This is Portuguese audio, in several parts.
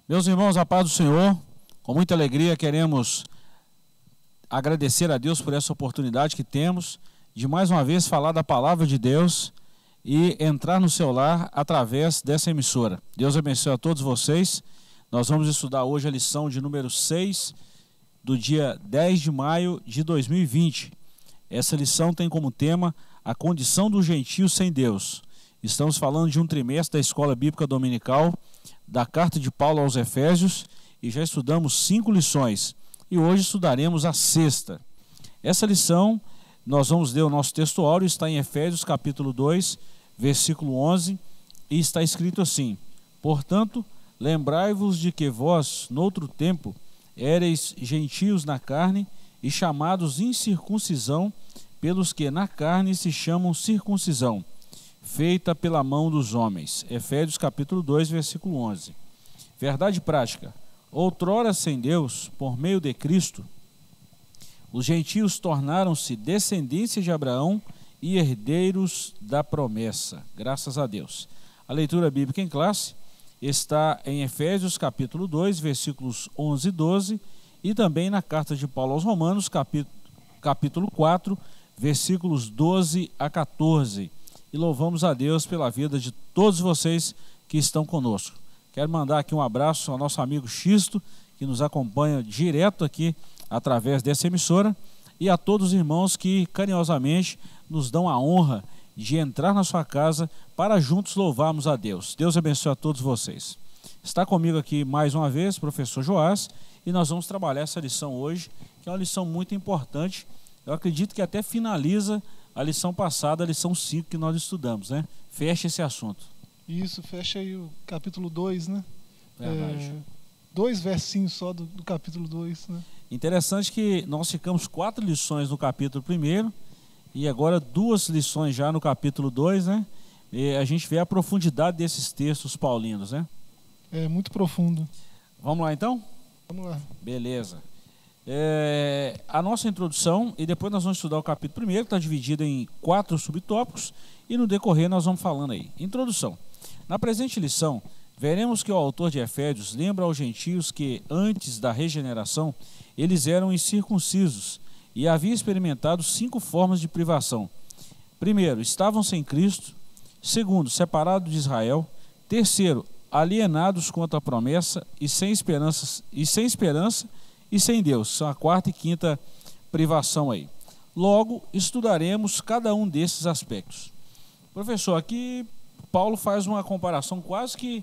Meus irmãos, a paz do Senhor, com muita alegria queremos agradecer a Deus por essa oportunidade que temos de mais uma vez falar da palavra de Deus e entrar no seu lar através dessa emissora. Deus abençoe a todos vocês. Nós vamos estudar hoje a lição de número 6 do dia 10 de maio de 2020. Essa lição tem como tema a condição do gentio sem Deus. Estamos falando de um trimestre da Escola Bíblica Dominical, da Carta de Paulo aos Efésios, e já estudamos 5 lições. E hoje estudaremos a 6ª. Essa lição, nós vamos ler o nosso texto áureo, está em Efésios capítulo 2, versículo 11, e está escrito assim: Portanto, lembrai-vos de que vós, noutro tempo, éreis gentios na carne e chamados incircuncisão, pelos que na carne se chamam circuncisão, feita pela mão dos homens. Efésios capítulo 2, versículo 11. Verdade prática. Outrora sem Deus, por meio de Cristo, os gentios tornaram-se descendência de Abraão e herdeiros da promessa. Graças a Deus. A leitura bíblica em classe está em Efésios capítulo 2, versículos 11 e 12, e também na carta de Paulo aos Romanos, capítulo 4, versículos 12 a 14. E louvamos a Deus pela vida de todos vocês que estão conosco. Quero mandar aqui um abraço ao nosso amigo Xisto, que nos acompanha direto aqui através dessa emissora, e a todos os irmãos que carinhosamente nos dão a honra de entrar na sua casa para juntos louvarmos a Deus. Deus abençoe a todos vocês. Está comigo aqui mais uma vez o professor Joás, e nós vamos trabalhar essa lição hoje, que é uma lição muito importante. Eu acredito que até finaliza a lição passada, a lição 5 que nós estudamos, né? Fecha esse assunto. Isso, fecha aí o capítulo 2, né? Verdade. 2 versinhos só do capítulo 2, né? Interessante que nós ficamos 4 lições no capítulo 1 e agora 2 lições já no capítulo 2, né? E a gente vê a profundidade desses textos paulinos, né? É muito profundo. Vamos lá então? Vamos lá. Beleza. A nossa introdução, e depois nós vamos estudar o capítulo 1, que está dividido em 4 subtópicos, e no decorrer nós vamos falando aí. Introdução. Na presente lição, veremos que o autor de Efésios lembra aos gentios que, antes da regeneração, eles eram incircuncisos e haviam experimentado 5 formas de privação. Primeiro, estavam sem Cristo. Segundo, separados de Israel. Terceiro, alienados quanto à promessa e sem esperança e sem Deus. São a 4ª e 5ª privação aí. Logo, estudaremos cada um desses aspectos. Professor, aqui Paulo faz uma comparação quase que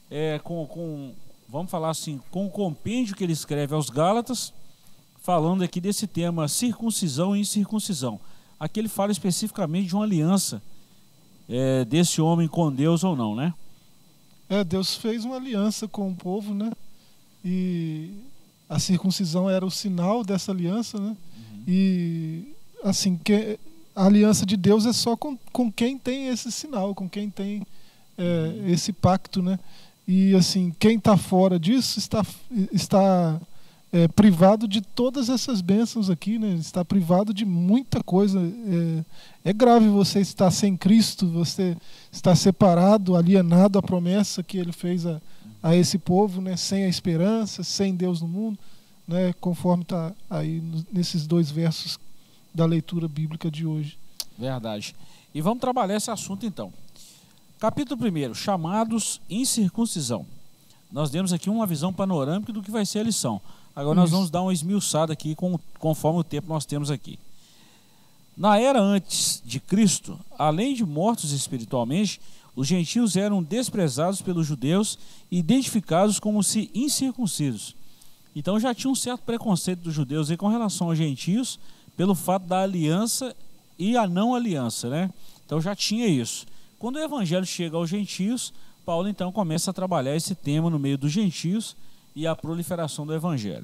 vamos falar assim, com o compêndio que ele escreve aos Gálatas, falando aqui desse tema circuncisão e incircuncisão. Aqui ele fala especificamente de uma aliança desse homem com Deus ou não, né? Deus fez uma aliança com o povo, né? E a circuncisão era o sinal dessa aliança, né? Uhum. E assim, a aliança de Deus é só com quem tem esse sinal, com quem tem esse pacto, né? E assim, quem está fora disso está privado de todas essas bênçãos aqui, né? Está privado de muita coisa. É grave você estar sem Cristo, você está separado, alienado à promessa que Ele fez a esse povo, né? Sem a esperança, sem Deus no mundo, né? Conforme está aí nesses 2 versos da leitura bíblica de hoje. Verdade. E vamos trabalhar esse assunto então. Capítulo 1, chamados incircuncisão. Nós demos aqui uma visão panorâmica do que vai ser a lição. Agora nós vamos dar uma esmiuçada aqui conforme o tempo nós temos aqui. Na era antes de Cristo, além de mortos espiritualmente, os gentios eram desprezados pelos judeus e identificados como se incircuncisos. Então já tinha um certo preconceito dos judeus aí com relação aos gentios, pelo fato da aliança e a não aliança, né? Então já tinha isso. Quando o evangelho chega aos gentios, Paulo então começa a trabalhar esse tema no meio dos gentios e a proliferação do evangelho.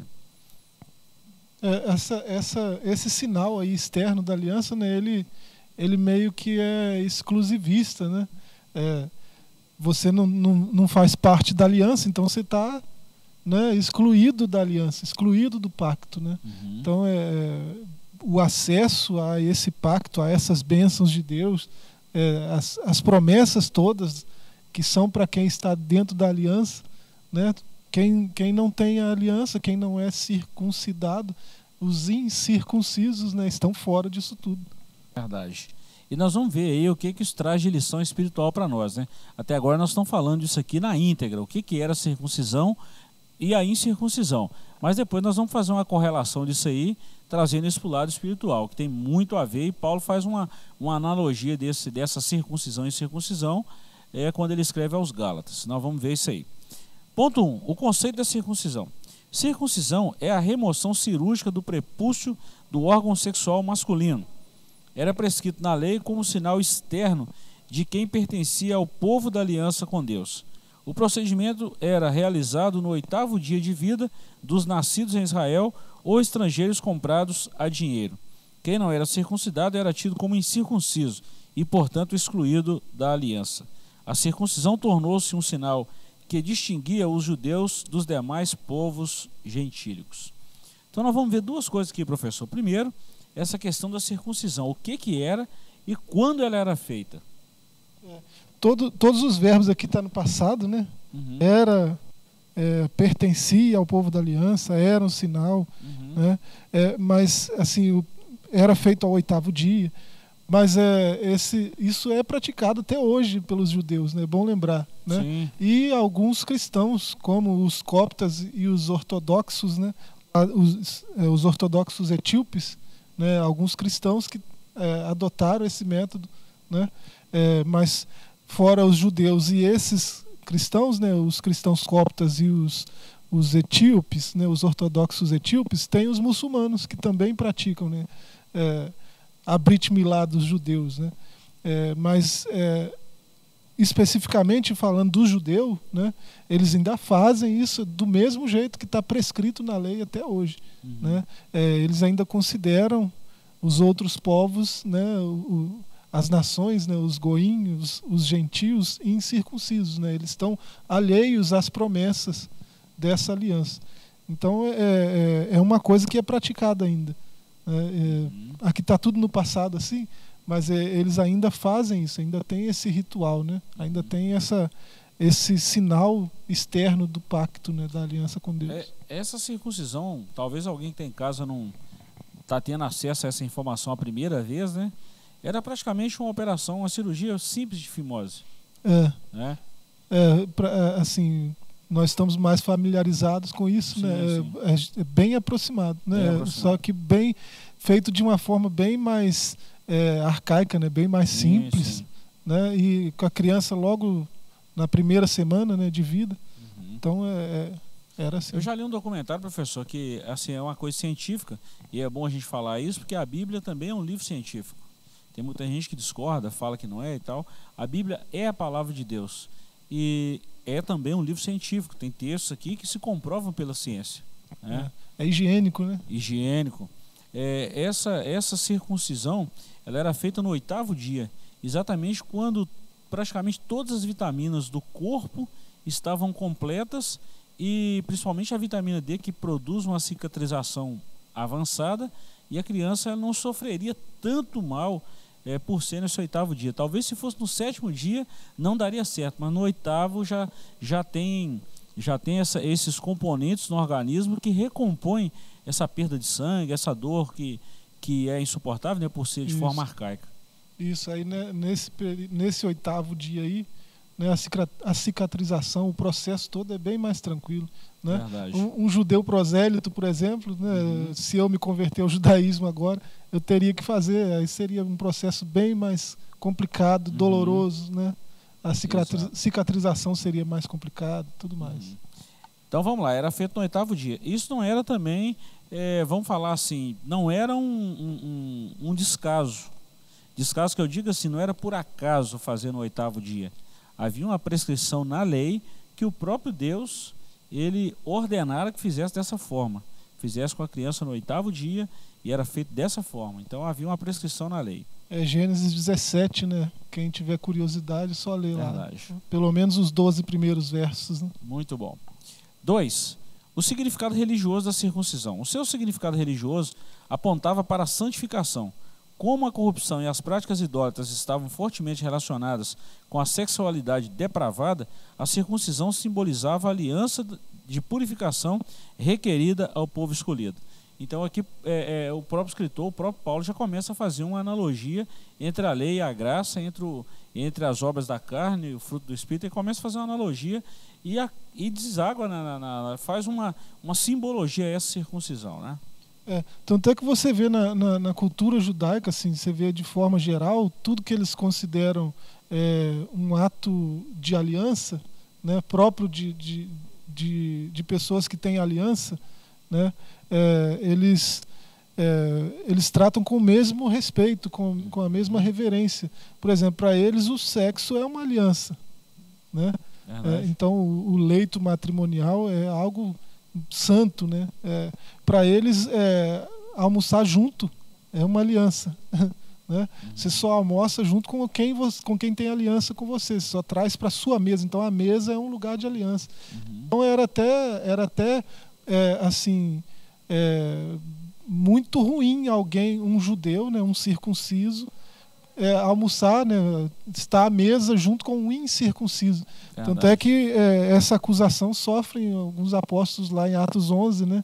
Esse sinal aí externo da aliança, né, ele meio que é exclusivista, né? Você não faz parte da aliança, então você está, né, excluído da aliança, excluído do pacto, né? Uhum. Então o acesso a esse pacto, a essas bênçãos de Deus, as promessas todas que são para quem está dentro da aliança, né? quem não tem a aliança, quem não é circuncidado, os incircuncisos, né, estão fora disso tudo. Verdade. E nós vamos ver aí o que isso traz de lição espiritual para nós, né? Até agora nós estamos falando disso aqui na íntegra, o que era a circuncisão e a incircuncisão. Mas depois nós vamos fazer uma correlação disso aí, trazendo isso para o lado espiritual, que tem muito a ver, e Paulo faz uma analogia dessa circuncisão e incircuncisão quando ele escreve aos Gálatas. Nós vamos ver isso aí. Ponto 1. O conceito da circuncisão. Circuncisão é a remoção cirúrgica do prepúcio do órgão sexual masculino. Era prescrito na lei como sinal externo de quem pertencia ao povo da aliança com Deus. O procedimento era realizado no 8º dia de vida dos nascidos em Israel ou estrangeiros comprados a dinheiro. Quem não era circuncidado era tido como incircunciso e, portanto, excluído da aliança. A circuncisão tornou-se um sinal que distinguia os judeus dos demais povos gentílicos. Então nós vamos ver duas coisas aqui, professor. Primeiro, essa questão da circuncisão, o que era e quando ela era feita. Todos os verbos aqui estão no passado, né? Uhum. Pertencia ao povo da aliança, era um sinal, né? Mas assim, era feito ao 8º dia. Mas isso é praticado até hoje pelos judeus, né? É bom lembrar, né? Sim. E alguns cristãos, como os coptas e os ortodoxos, né? Os ortodoxos etíopes, né? Alguns cristãos que adotaram esse método, né? Mas fora os judeus e esses cristãos, né? Os cristãos coptas e os etíopes, né? Os ortodoxos etíopes, tem os muçulmanos que também praticam, né? A Brit Milá dos judeus, né? Mas especificamente falando do judeu, né? Eles ainda fazem isso do mesmo jeito que está prescrito na lei até hoje, né? Eles ainda consideram os outros povos, né? As nações, né? Os goinhos, os gentios incircuncisos, né? Eles estão alheios às promessas dessa aliança. Então é uma coisa que é praticada ainda. Aqui está tudo no passado assim, mas eles ainda fazem isso, ainda tem esse ritual, né? Ainda tem esse sinal externo do pacto, né? Da aliança com Deus. Essa circuncisão, talvez alguém que está em casa não está tendo acesso a essa informação a primeira vez, né? Era praticamente uma operação, uma cirurgia simples de fimose. Né? Assim, nós estamos mais familiarizados com isso, sim, né? Sim. É bem aproximado, né? Bem aproximado. Só que bem feito de uma forma bem mais arcaica, né? Bem mais simples, sim. Né? E com a criança logo na primeira semana, né, de vida. Então era assim. Eu já li um documentário, professor, que assim, é uma coisa científica, e é bom a gente falar isso, porque a Bíblia também é um livro científico. Tem muita gente que discorda, fala que não é e tal. A Bíblia é a palavra de Deus. E é também um livro científico. Tem textos aqui que se comprovam pela ciência. Né? É higiênico, né? Higiênico. Essa circuncisão, ela era feita no 8º dia, exatamente quando praticamente todas as vitaminas do corpo estavam completas, e principalmente a vitamina D, que produz uma cicatrização avançada, e a criança não sofreria tanto mal por ser nesse 8º dia. Talvez se fosse no 7º dia não daria certo, mas no 8º já tem esses componentes no organismo que recompõem essa perda de sangue, essa dor que é insuportável, né, por ser de forma arcaica. Isso aí, né, nesse 8º dia aí, né, a cicatrização, o processo todo é bem mais tranquilo, né? Um judeu prosélito, por exemplo, né, se eu me converter ao judaísmo agora, eu teria que fazer, aí seria um processo bem mais complicado, doloroso, né? A cicatrização seria mais complicada, tudo mais. Então vamos lá, era feito no 8º dia. Isso não era também, vamos falar assim, não era um descaso. Descaso que eu digo assim, não era por acaso fazer no 8º dia. Havia uma prescrição na lei que o próprio Deus, ele ordenara que fizesse dessa forma. Fizesse com a criança no 8º dia e era feito dessa forma. Então havia uma prescrição na lei. Gênesis 17, né? Quem tiver curiosidade, só lê lá. Verdade. Pelo menos os 12 primeiros versos. Né? Muito bom. 2. O significado religioso da circuncisão. O seu significado religioso apontava para a santificação. Como a corrupção e as práticas idólatras estavam fortemente relacionadas com a sexualidade depravada, a circuncisão simbolizava a aliança de purificação requerida ao povo escolhido. Então aqui o próprio escritor, o próprio Paulo, já começa a fazer uma analogia entre a lei e a graça, entre as obras da carne e o fruto do Espírito, e começa a fazer uma analogia e deságua, faz uma simbologia a essa circuncisão, né? Tanto é que você vê na cultura judaica, assim, você vê de forma geral, tudo que eles consideram um ato de aliança, né, próprio de pessoas que têm aliança, né, eles tratam com o mesmo respeito, com a mesma reverência. Por exemplo, para eles o sexo é uma aliança, né? Então o leito matrimonial é algo santo, né? Para eles almoçar junto é uma aliança, né? Você só almoça junto com quem tem aliança com você, você só traz para sua mesa. Então a mesa é um lugar de aliança. Então era até assim, muito ruim um judeu, né, um circunciso, almoçar, né, estar à mesa junto com um incircunciso. Verdade. Tanto é que essa acusação sofrem alguns apóstolos lá em Atos 11, né?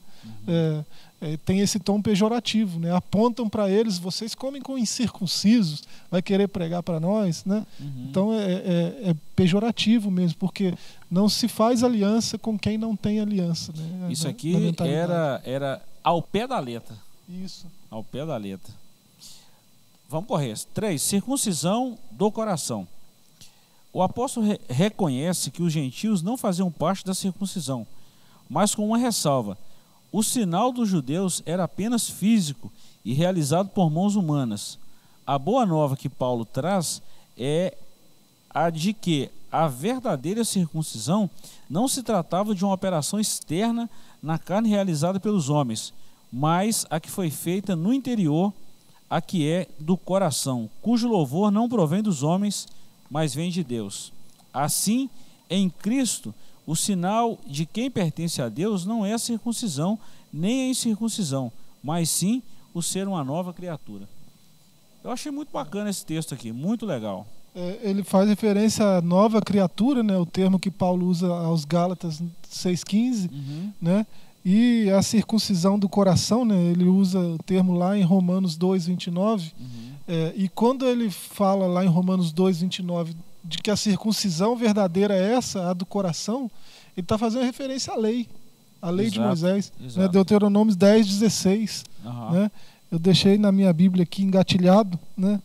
Tem esse tom pejorativo, né? Apontam para eles: vocês comem com incircuncisos, vai querer pregar para nós, né? Então é pejorativo mesmo, porque não se faz aliança com quem não tem aliança, né? Isso aqui era ao pé da letra. Isso. Ao pé da letra. Vamos correr. 3. Circuncisão do coração. O apóstolo reconhece que os gentios não faziam parte da circuncisão, mas com uma ressalva: o sinal dos judeus era apenas físico e realizado por mãos humanas. A boa nova que Paulo traz é a de que a verdadeira circuncisão não se tratava de uma operação externa na carne realizada pelos homens, mas a que foi feita no interior, a que é do coração, cujo louvor não provém dos homens, mas vem de Deus. Assim, em Cristo, o sinal de quem pertence a Deus não é a circuncisão, nem a incircuncisão, mas sim o ser uma nova criatura. Eu achei muito bacana esse texto aqui, muito legal. Ele faz referência à nova criatura, né, o termo que Paulo usa aos Gálatas 6,15, né? E a circuncisão do coração, né, ele usa o termo lá em Romanos 2,29. E quando ele fala lá em Romanos 2,29 de que a circuncisão verdadeira é essa, a do coração, ele está fazendo referência à lei de Moisés, né, Deuteronômio 10,16. Né? Eu deixei na minha Bíblia aqui engatilhado, né?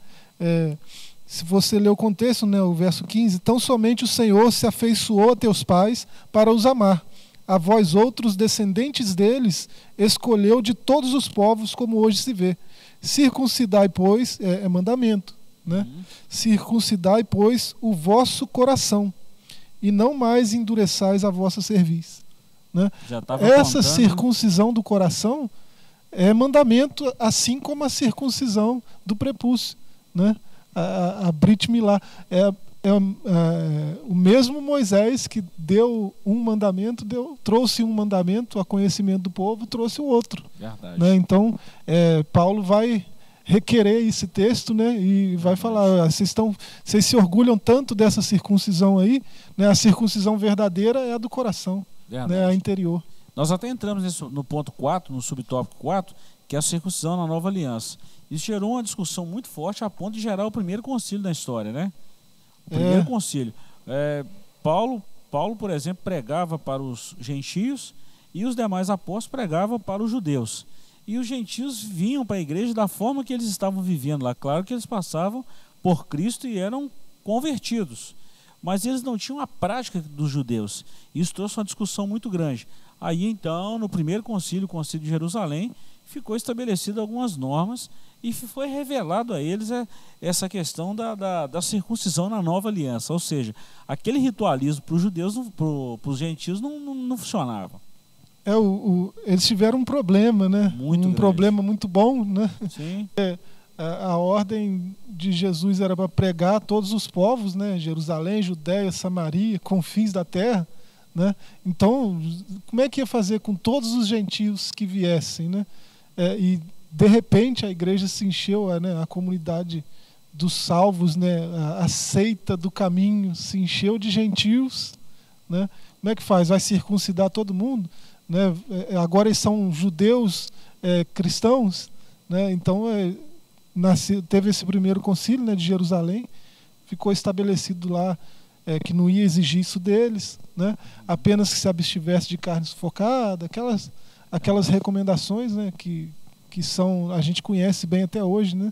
Se você ler o contexto, né, o verso 15: tão somente o Senhor se afeiçoou a teus pais para os amar. A vós outros, descendentes deles, escolheu de todos os povos, como hoje se vê. Circuncidai, pois, é mandamento, né? Circuncidai, pois, o vosso coração, e não mais endureçais a vossa cerviz. Né? Essa circuncisão do coração é mandamento, assim como a circuncisão do prepúcio, né? A Brit Milá o mesmo Moisés que deu um mandamento, trouxe um mandamento a conhecimento do povo, trouxe o outro. Verdade. Né? Então, Paulo vai requerer esse texto, né, e vai falar: vocês se orgulham tanto dessa circuncisão aí, né? A circuncisão verdadeira é a do coração, né, a interior. Nós até entramos no ponto 4, no subtópico 4, que é a circuncisão na nova aliança. Isso gerou uma discussão muito forte a ponto de gerar o primeiro concílio da história, né? O primeiro concílio. Paulo, por exemplo, pregava para os gentios e os demais apóstolos pregavam para os judeus. E os gentios vinham para a igreja da forma que eles estavam vivendo lá. Claro que eles passavam por Cristo e eram convertidos, mas eles não tinham a prática dos judeus. Isso trouxe uma discussão muito grande. Aí então, no primeiro concílio, o concílio de Jerusalém, ficou estabelecido algumas normas e foi revelado a eles essa questão da circuncisão na nova aliança. Ou seja, aquele ritualismo para os judeus, para os gentios, não funcionava. Eles tiveram um problema, né? Problema muito bom, né? Sim. A ordem de Jesus era para pregar a todos os povos, né? Jerusalém, Judéia, Samaria, confins da terra, né? Então, como é que ia fazer com todos os gentios que viessem, né? E de repente a igreja se encheu, né? A comunidade dos salvos, né? A seita do caminho se encheu de gentios, né? Como é que faz? Vai circuncidar todo mundo, né? Agora eles são judeus cristãos, né? Então teve esse primeiro concílio, né, de Jerusalém, ficou estabelecido lá que não ia exigir isso deles, né? Apenas que se abstivesse de carne sufocada, aquelas recomendações, né, que a gente conhece bem até hoje, né?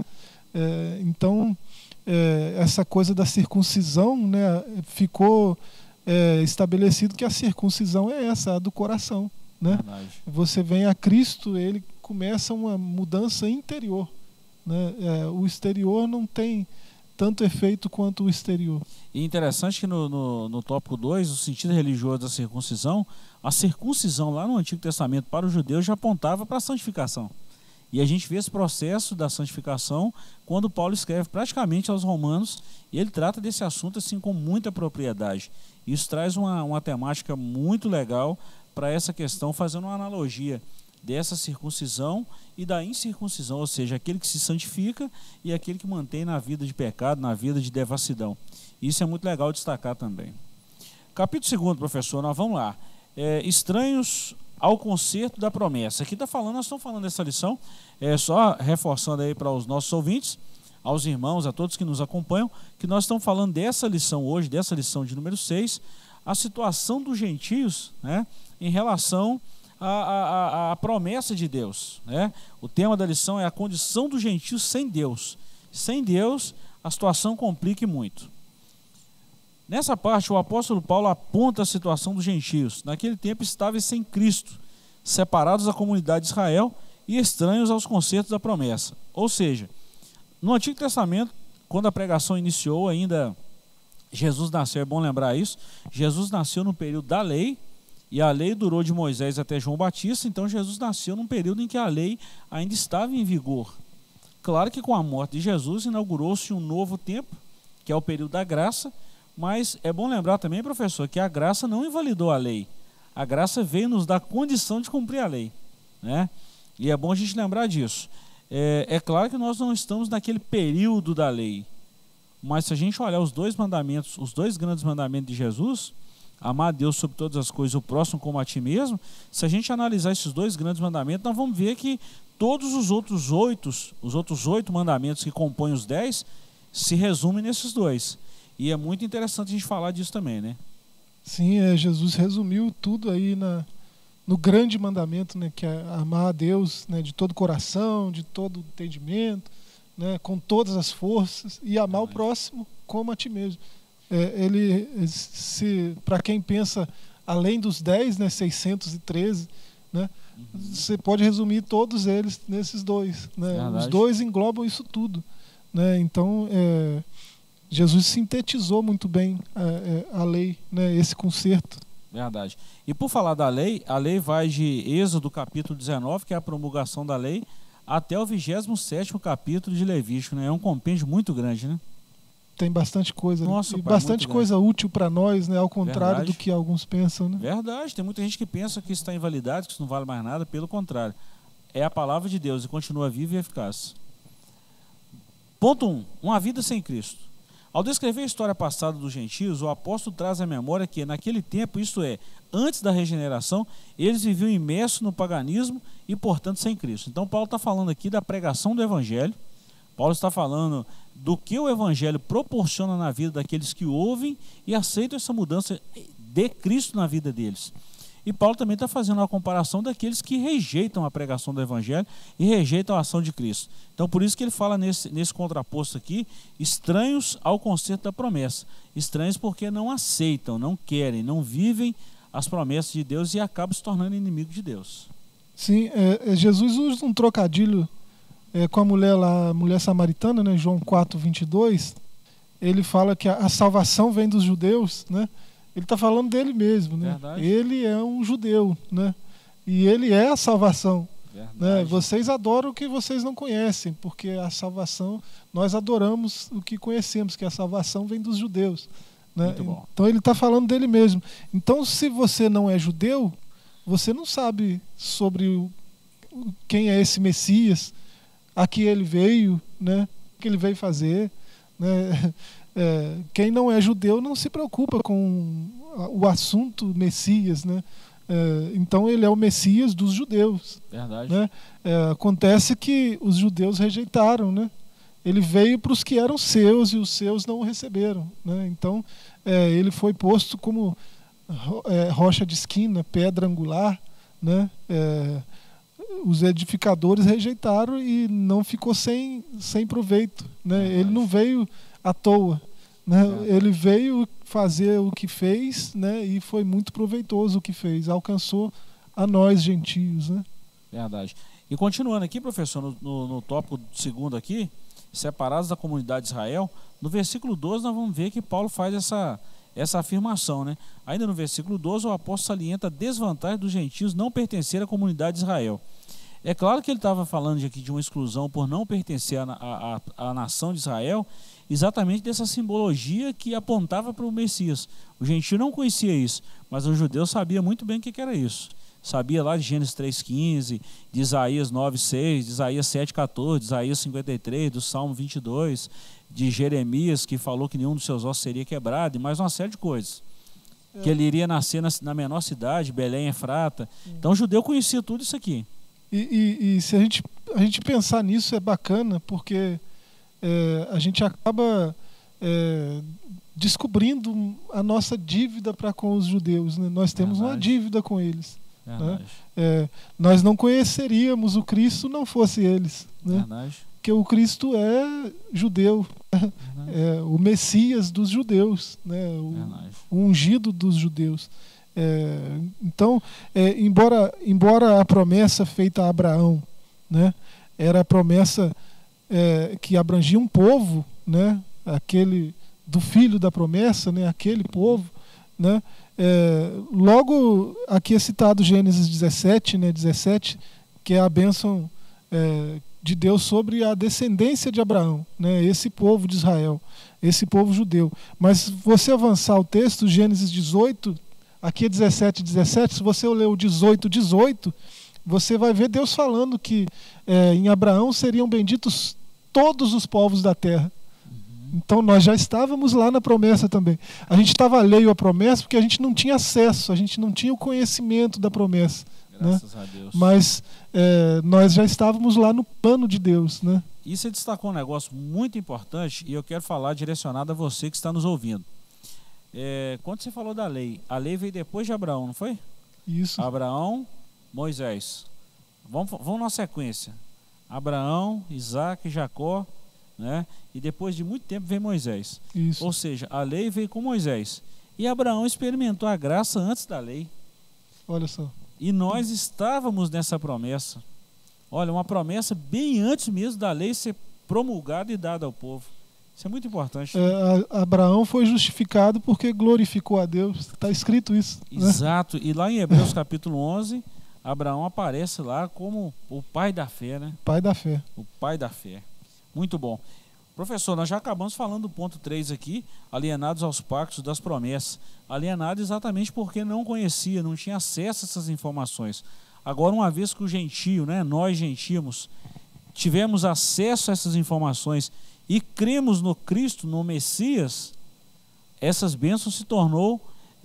Então essa coisa da circuncisão, né, ficou estabelecido que a circuncisão é essa, a do coração, né? Você vem a Cristo, ele começa uma mudança interior, né? O exterior não tem tanto efeito quanto o exterior. E interessante que no tópico 2, o sentido religioso da circuncisão, a circuncisão lá no Antigo Testamento para os judeus já apontava para a santificação. E a gente vê esse processo da santificação quando Paulo escreve praticamente aos Romanos, e ele trata desse assunto assim com muita propriedade. Isso traz uma temática muito legal para essa questão, fazendo uma analogia dessa circuncisão e da incircuncisão, ou seja, aquele que se santifica e aquele que mantém na vida de pecado, na vida de devassidão. Isso é muito legal destacar também. Capítulo 2, professor, nós vamos lá. Estranhos ao concerto da promessa. Aqui nós estamos falando dessa lição, só reforçando aí para os nossos ouvintes, aos irmãos, a todos que nos acompanham, que nós estamos falando dessa lição hoje, dessa lição de número 6, a situação dos gentios, né, em relação a promessa de Deus, né? O tema da lição é a condição dos gentios sem Deus. Sem Deus, a situação complica muito. Nessa parte, o apóstolo Paulo aponta a situação dos gentios. Naquele tempo, estáveis sem Cristo, separados da comunidade de Israel e estranhos aos concertos da promessa. Ou seja, no Antigo Testamento, quando a pregação iniciou, ainda Jesus nasceu, é bom lembrar isso, Jesus nasceu no período da lei, e a lei durou de Moisés até João Batista, então Jesus nasceu num período em que a lei ainda estava em vigor. Claro que com a morte de Jesus inaugurou-se um novo tempo, que é o período da graça, mas é bom lembrar também, professor, que a graça não invalidou a lei. A graça veio nos dar condição de cumprir a lei, né? E é bom a gente lembrar disso. É claro que nós não estamos naquele período da lei, mas se a gente olhar os dois mandamentos, os dois grandes mandamentos de Jesus, amar a Deus sobre todas as coisas, o próximo como a ti mesmo, se a gente analisar esses dois grandes mandamentos, nós vamos ver que todos os outros 8 mandamentos que compõem os 10 se resumem nesses dois. E é muito interessante a gente falar disso também, né? Sim, Jesus resumiu tudo aí no grande mandamento, né, que é amar a Deus, né, de todo o coração, de todo o entendimento, né, com todas as forças, e amar o próximo como a ti mesmo. Para quem pensa além dos 10, né, 613, né, você pode resumir todos eles nesses dois, né? Os dois englobam isso tudo, né? Então Jesus sintetizou muito bem a lei, né, esse concerto. Verdade. E por falar da lei, a lei vai de Êxodo capítulo 19, que é a promulgação da lei, até o 27º capítulo de Levítico, né? É um compêndio muito grande, né? Tem bastante coisa. Nossa, e bastante coisa útil para nós, né? Ao contrário do que alguns pensam, né? Verdade. Tem muita gente que pensa que isso está invalidado, que isso não vale mais nada. Pelo contrário. É a palavra de Deus e continua viva e eficaz. Ponto 1. Uma vida sem Cristo. Ao descrever a história passada dos gentios, o apóstolo traz à memória que naquele tempo, isto é, antes da regeneração, eles viviam imersos no paganismo e, portanto, sem Cristo. Então, Paulo está falando aqui da pregação do Evangelho. Paulo está falando do que o Evangelho proporciona na vida daqueles que ouvem e aceitam essa mudança de Cristo na vida deles. E Paulo também está fazendo uma comparação daqueles que rejeitam a pregação do Evangelho e rejeitam a ação de Cristo. Então, por isso que ele fala nesse contraposto aqui, estranhos ao concerto da promessa. Estranhos porque não aceitam, não querem, não vivem as promessas de Deus e acabam se tornando inimigos de Deus. Sim, Jesus usa um trocadilho com a mulher samaritana, né, João 4:22. Ele fala que a salvação vem dos judeus, né? Ele está falando dele mesmo, né? Ele é um judeu, né? E ele é a salvação. Né? Vocês adoram o que vocês não conhecem, porque a salvação, nós adoramos o que conhecemos, que a salvação vem dos judeus. Né? Então ele está falando dele mesmo. Então, se você não é judeu, você não sabe sobre quem é esse Messias, a que ele veio, né? O que ele veio fazer, né? quem não é judeu não se preocupa com o assunto Messias, né? Então ele é o Messias dos judeus. Verdade. Né? Acontece que os judeus rejeitaram, né? Ele veio para os que eram seus e os seus não o receberam, né? Então ele foi posto como rocha de esquina, pedra angular, né? Os edificadores rejeitaram e não ficou sem proveito, né? Ele não veio à toa, né? Ele veio fazer o que fez, né? E foi muito proveitoso o que fez, alcançou a nós gentios, né? Verdade. E continuando aqui, professor, no tópico segundo aqui, separados da comunidade de Israel, no versículo 12 nós vamos ver que Paulo faz essa afirmação, né? Ainda no versículo 12 o apóstolo salienta a desvantagem dos gentios não pertencer à comunidade de Israel. É claro que ele estava falando aqui de uma exclusão por não pertencer à nação de Israel, exatamente dessa simbologia que apontava para o Messias. O gentio não conhecia isso, mas o judeu sabia muito bem o que era isso. Sabia lá de Gênesis 3,15, de Isaías 9,6, de Isaías 7,14, de Isaías 53, do Salmo 22, de Jeremias, que falou que nenhum dos seus ossos seria quebrado, e mais uma série de coisas. Que ele iria nascer na menor cidade, Belém, Efrata. Então o judeu conhecia tudo isso aqui. E se a gente pensar nisso é bacana, porque a gente acaba descobrindo a nossa dívida para com os judeus, né? Nós temos uma dívida com eles. Né? Nós não conheceríamos o Cristo não fosse eles, né? Porque o Cristo é judeu, é o Messias dos judeus, né? O ungido dos judeus. Então, embora a promessa feita a Abraão, né, era a promessa que abrangia um povo, né, aquele do filho da promessa, né, aquele povo, né, logo aqui é citado Gênesis 17, né, 17, que é a bênção de Deus sobre a descendência de Abraão, né, esse povo de Israel, esse povo judeu. Mas se você avançar o texto, Gênesis 18, aqui é 17, 17, se você ler o 18, 18, você vai ver Deus falando que em Abraão seriam benditos todos os povos da terra. Então nós já estávamos lá na promessa também. A gente estava alheio à promessa porque a gente não tinha acesso, a gente não tinha o conhecimento da promessa. Graças a Deus. Mas nós já estávamos lá no plano de Deus, né? E você destacou um negócio muito importante e eu quero falar direcionado a você que está nos ouvindo. Quando você falou da lei, a lei veio depois de Abraão, não foi? Isso. Abraão, Moisés. Vamos na sequência. Abraão, Isaac, Jacó, né? E depois de muito tempo vem Moisés. Isso. Ou seja, a lei veio com Moisés. E Abraão experimentou a graça antes da lei. Olha só. E nós estávamos nessa promessa. Olha, uma promessa bem antes mesmo da lei ser promulgada e dada ao povo. Isso é muito importante. Abraão foi justificado porque glorificou a Deus. Está escrito isso. Exato. Né? E lá em Hebreus capítulo 11, Abraão aparece lá como o pai da fé, né? Pai da fé. O pai da fé. Muito bom. Professor, nós já acabamos falando do ponto 3 aqui, alienados aos pactos das promessas. Alienado exatamente porque não conhecia, não tinha acesso a essas informações. Agora, uma vez que o gentio, né, nós gentíos, tivemos acesso a essas informações e cremos no Cristo, no Messias, essas bênçãos se tornou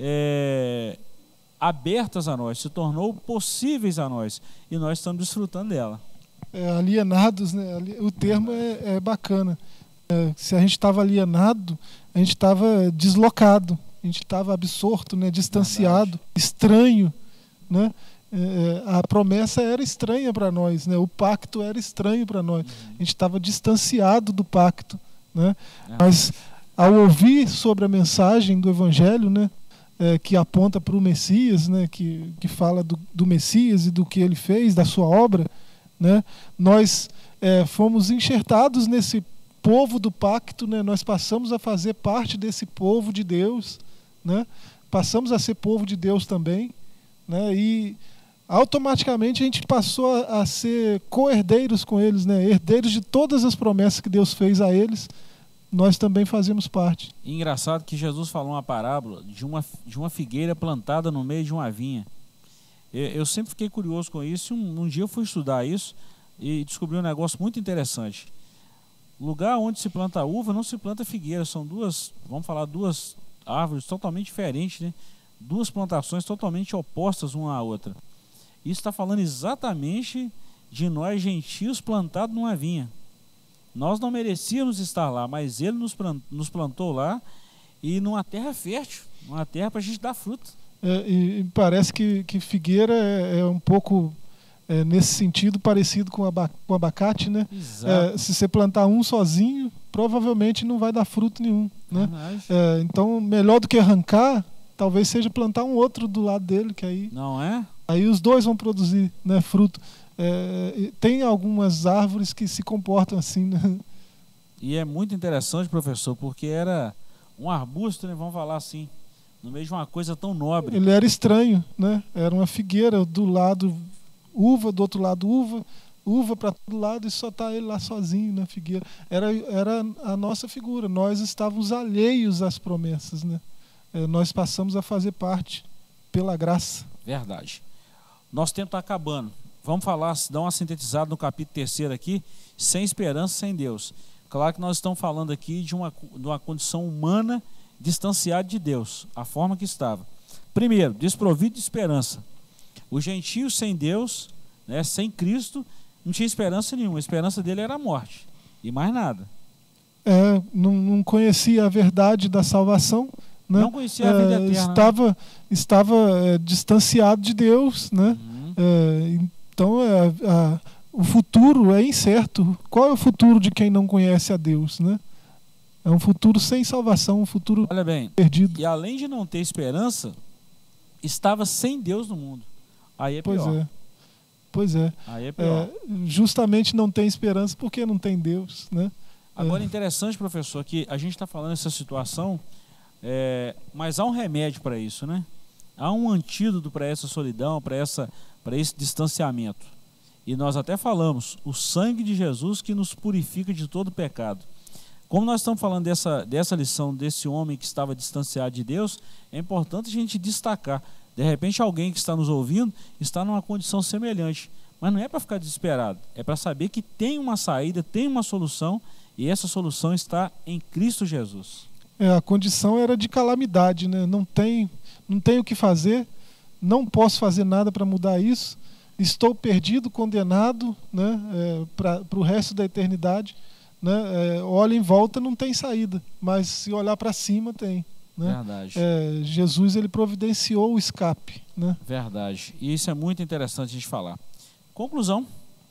abertas a nós, se tornou possíveis a nós, e nós estamos desfrutando dela. Alienados, né? O termo é bacana. Se a gente estava alienado, a gente estava deslocado, a gente estava absorto, né? Distanciado, estranho, né? A promessa era estranha para nós, né? O pacto era estranho para nós. A gente estava distanciado do pacto, né? Mas ao ouvir sobre a mensagem do Evangelho, né? Que aponta para o Messias, né? Que fala do Messias e do que ele fez, da sua obra, né? Nós fomos enxertados nesse povo do pacto, né? Nós passamos a fazer parte desse povo de Deus, né? Passamos a ser povo de Deus também, né? E automaticamente a gente passou a ser co-herdeiros com eles, né? Herdeiros de todas as promessas que Deus fez a eles, nós também fazemos parte. E engraçado que Jesus falou uma parábola de uma figueira plantada no meio de uma vinha. Eu sempre fiquei curioso com isso, e um dia eu fui estudar isso e descobri um negócio muito interessante. Lugar onde se planta uva não se planta figueira. São duas, vamos falar, duas árvores totalmente diferentes, né? Duas plantações totalmente opostas uma à outra. Isso está falando exatamente de nós gentios plantados numa vinha. Nós não merecíamos estar lá, mas Ele nos plantou lá e numa terra fértil, uma terra para a gente dar fruto. E parece que figueira é um pouco, nesse sentido, parecido com abacate, né? Exato. Se você plantar um sozinho, provavelmente não vai dar fruto nenhum, né? Então, melhor do que arrancar, talvez seja plantar um outro do lado dele, que aí... Não é? Aí os dois vão produzir, né, fruto. Tem algumas árvores que se comportam assim, né? E é muito interessante, professor, porque era um arbusto, né, vamos falar assim, no meio de uma coisa tão nobre. Ele era estranho, né? Era uma figueira, do lado uva, do outro lado uva para todo lado, e só está ele lá sozinho na figueira. Era a nossa figura. Nós estávamos alheios às promessas, né? Nós passamos a fazer parte pela graça. Verdade. Nosso tempo está acabando. Vamos falar, dar uma sintetizada no capítulo 3 aqui, sem esperança, sem Deus. Claro que nós estamos falando aqui de uma condição humana distanciada de Deus, a forma que estava. Primeiro, desprovido de esperança. O gentio sem Deus, né, sem Cristo, não tinha esperança nenhuma. A esperança dele era a morte e mais nada. Não conhecia a verdade da salvação, né? Não conhecia a vida eterna. Estava distanciado de Deus, né? Então o futuro é incerto. Qual é o futuro de quem não conhece a Deus, né? É um futuro sem salvação, um futuro, olha bem, perdido. E além de não ter esperança, estava sem Deus no mundo. Aí é pior. Pois é. Aí é pior. Justamente não tem esperança porque não tem Deus, né? Agora, interessante, professor, que a gente está falando essa situação, mas há um remédio para isso, né? Há um antídoto para essa solidão, para esse distanciamento. E nós até falamos, o sangue de Jesus que nos purifica de todo pecado. Como nós estamos falando dessa lição, desse homem que estava distanciado de Deus, é importante a gente destacar. De repente, alguém que está nos ouvindo está numa condição semelhante. Mas não é para ficar desesperado, é para saber que tem uma saída, tem uma solução, e essa solução está em Cristo Jesus. A condição era de calamidade, né? Não tem o que fazer, não posso fazer nada para mudar isso, estou perdido, condenado, né? Para o resto da eternidade. Né? Olha em volta, não tem saída, mas se olhar para cima tem, né? Verdade. Jesus, ele providenciou o escape, né? Verdade, e isso é muito interessante a gente falar. Conclusão: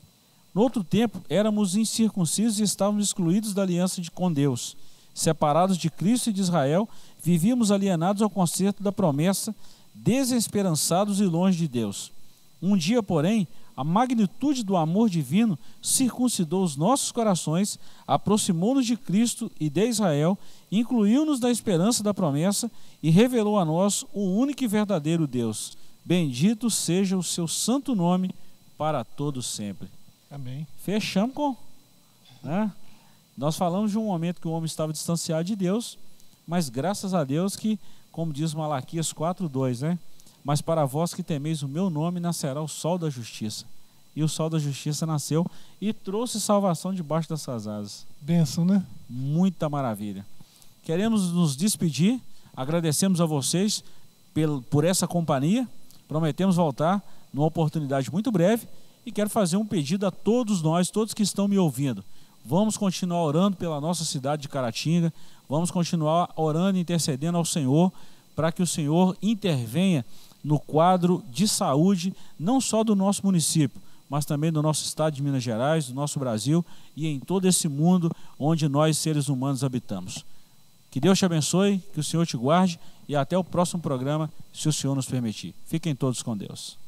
no outro tempo éramos incircuncisos e estávamos excluídos da aliança com Deus, separados de Cristo e de Israel, vivíamos alienados ao concerto da promessa, desesperançados e longe de Deus. Um dia, porém, a magnitude do amor divino circuncidou os nossos corações, aproximou-nos de Cristo e de Israel, incluiu-nos na esperança da promessa e revelou a nós o único e verdadeiro Deus. Bendito seja o seu santo nome para todos sempre. Amém. Fechamos com... né? Nós falamos de um momento que o homem estava distanciado de Deus, mas graças a Deus que, como diz Malaquias 4:2, né? Mas para vós que temeis o meu nome, nascerá o sol da justiça. E o sol da justiça nasceu e trouxe salvação debaixo dessas asas. Bênção, né? Muita maravilha. Queremos nos despedir, agradecemos a vocês por essa companhia, prometemos voltar numa oportunidade muito breve e quero fazer um pedido a todos nós, todos que estão me ouvindo. Vamos continuar orando pela nossa cidade de Caratinga, vamos continuar orando e intercedendo ao Senhor para que o Senhor intervenha no quadro de saúde, não só do nosso município, mas também do nosso estado de Minas Gerais, do nosso Brasil e em todo esse mundo onde nós, seres humanos, habitamos. Que Deus te abençoe, que o Senhor te guarde e até o próximo programa, se o Senhor nos permitir. Fiquem todos com Deus.